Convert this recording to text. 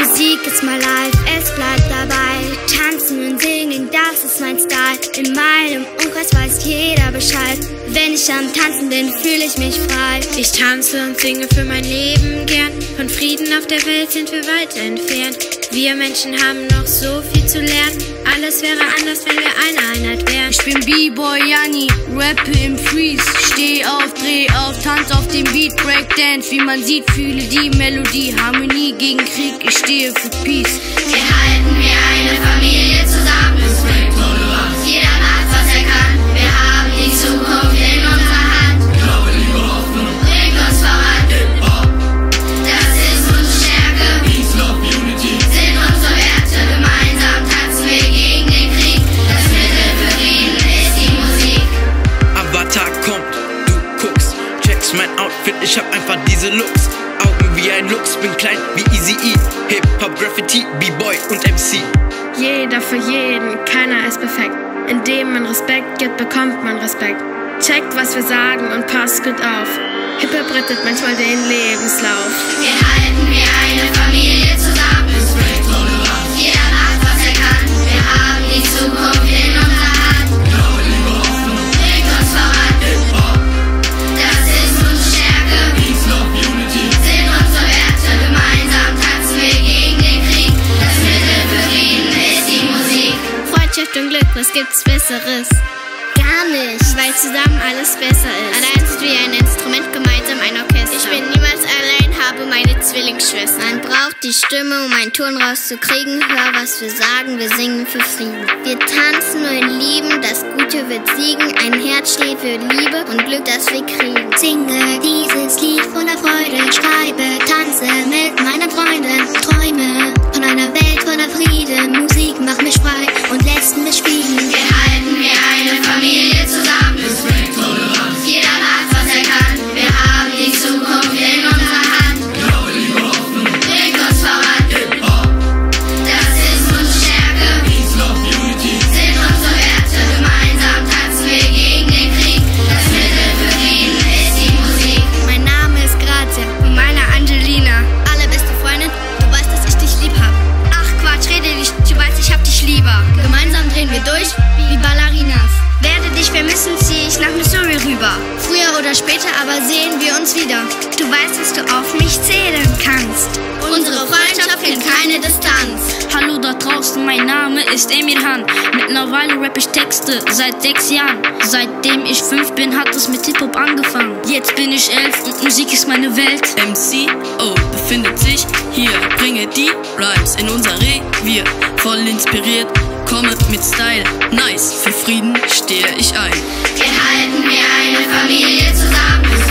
Musik ist my life, es bleibt dabei. Tanzen und singen, das ist mein Style. In meinem Umkreis weiß jeder Bescheid. Wenn ich am Tanzen bin, fühle ich mich frei. Ich tanze und singe für mein Leben gern. Von Frieden auf der Welt sind wir weit entfernt. Wir Menschen haben noch so viel zu lernen. Alles wäre anders, wenn wir eine Einheit wären. Ich bin B-Boy Janni, rappe im Freeze. Steh auf, dreh auf, tanz auf dem Beat, Breakdance. Wie man sieht, fühle die Melodie. Harmonie gegen Krieg, ich stehe für Peace. Wir halten wie eine Familie zusammen. Jeder macht, was er kann. Wir haben die Zukunft in unserer Hand. Glaube, Liebe, Hoffnung Bringt uns voran. Das ist unsere Stärke. Peace, Love, Unity Sind unsere Werte. Gemeinsam tanzen wir gegen den Krieg. Das Mittel für Frieden ist die Musik. Avatar kommt, du guckst, checkst mein Outfit, ich hab einfach diese Looks. Augen wie ein Lux, bin klein wie Eazy-E. Hip-Hop, Graffiti, B-Boy und MC. Jeder für jeden, keiner ist perfekt. Indem man Respekt gibt, bekommt man Respekt. Checkt, was wir sagen und passt gut auf. Hip-Hop rettet manchmal den Lebenslauf. Wir halten wie eine Familie zusammen. Jeder macht, was er kann. Wir haben die Zukunft in unserer Hand. Glaube, Liebe, Hoffnung Bringt uns voran. Das ist unsere Stärke. Peace, Love, Unity Sind unsere Werte. Gemeinsam tanzen wir gegen den Krieg. Das Mittel für Frieden ist die Musik. Freundschaft und Glück, was gibt's Besseres? Gar nicht, Weil zusammen alles besser ist. allein sind wir ein Instrument, gemeinsam ein Orchester. Ich bin niemals allein, habe meine Zwillingsschwester. Man braucht die Stimme, um einen Ton rauszukriegen. Hör, was wir sagen, wir singen für Frieden. Wir tanzen und lieben, das Gute wird siegen. Ein Herz steht für Liebe und Glück, das wir kriegen. Singe dieses Lied voller Freude, schreibe, tanze mit meinen Freunden, träume von einer Welt voller Frieden. Musik macht mich frei und lässt mich fliegen. Wir halten wie eine Familie zusammen. Jeder macht, was er kann. Wir haben die Zukunft in unserer Hand. Glaube, Liebe, Hoffnung Bringt uns voran. Das ist unsere Stärke. Peace, Love, Unity Sind unsere Werte. Gemeinsam tanzen wir gegen den Krieg. Das Mittel für Frieden ist die Musik. Mein Name ist Grazia und meine Angelina. Allerbeste Freundin, du weißt, dass ich dich lieb hab. Ach Quatsch, rede nicht, du weißt, ich hab dich lieber. Gemeinsam drehen wir durch wie Ballerinas. Werde dich vermissen, zieh ich nach Missouri rüber. Früher oder später aber sehen wir uns wieder. Du weißt, dass du auf mich zählen kannst. Unsere Freundschaft kennt keine Distanz. Hallo da draußen, mein Name ist Emil Hahn. Mittlerweile rapp ich Texte seit 6 Jahren. Seitdem ich 5 bin, hat es mit Hip-Hop angefangen. Jetzt bin ich 11 und Musik ist meine Welt. MCO befindet sich hier, bringe die Rhymes in unser Revier. Voll inspiriert, komme mit Style, nice, für Frieden stehe ich ein. Wir halten wie eine Familie zusammen.